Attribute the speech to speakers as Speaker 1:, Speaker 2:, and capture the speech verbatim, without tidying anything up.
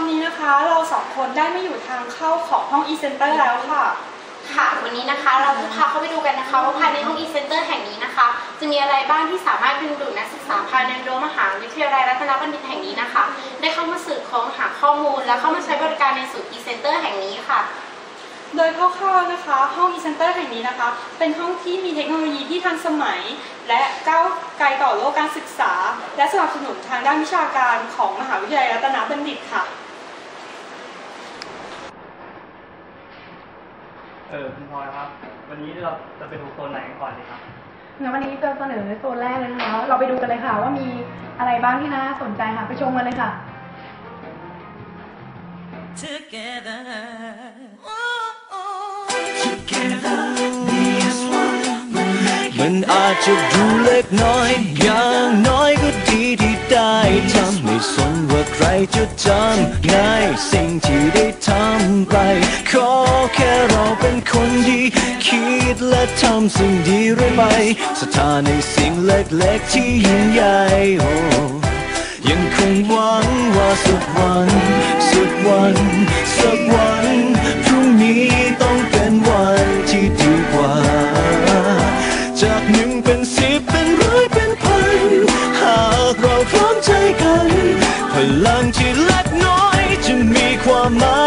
Speaker 1: นี้นะคะเราสองคนได้มาอยู่ทางเข้าของห้อง e-center แล้วค่ะ
Speaker 2: ค่ะวันนี้นะคะเราจะพาเข้าไปดูกันนะคะว่าภายในห้อง e-center แห่งนี้นะคะจะมีอะไรบ้างที่สามารถดึงดูดนักศึกษาภายในรั้วมหาวิทยาลัยรัตนบัณฑิตแห่งนี้นะคะได้เข้ามาสืบค้นหาข้อมูลและเข้ามาใช้บริการในศูนย์ e-center แห่งนี้ค่ะ
Speaker 1: โดยคร่าวๆนะคะห้อง e-center แห่งนี้นะคะเป็นห้องที่มีเทคโนโลยีที่ทันสมัยและก้าวไกลต่อโลกการศึกษาและสนับสนุนทางด้านวิชาการของมหาวิทยาลัยรัตนบัณฑิตค่ะ
Speaker 3: เออคุณพลอยครับวันนี้เราจะไปดูโซนไหนก่อนดีครับ
Speaker 4: งั้นวันนี้จะเสนอโซนแรกเลยนะคะเราไปดูกันเลยค่ะว่ามีอะไรบ้างที่น่าสนใจค่ะไปชมกันเลยค่ะ
Speaker 5: Together, oh, oh, together, be as one มันอาจจะดูเล็กน้อยอย่างน้อยก็ดีที่ได้ทำไม่สนว่าใครจะจำง่ายสิ่งที่ได้ทำไปขอแค่เราเป็นคนดีคิดและทำสิ่งดีเรื่อยไปศรัทธาในสิ่งเล็กๆที่ยิ่งใหญ่โอ้ยังคงหวังว่าสักวันสักวันสักวันพรุ่งนี้ต้องเป็นวันที่ดีกว่าจากหนึ่งเป็นสิบเป็นร้อยเป็นพันหากเราพร้อมใจกันพลังที่เล็กน้อยจะมีความหมาย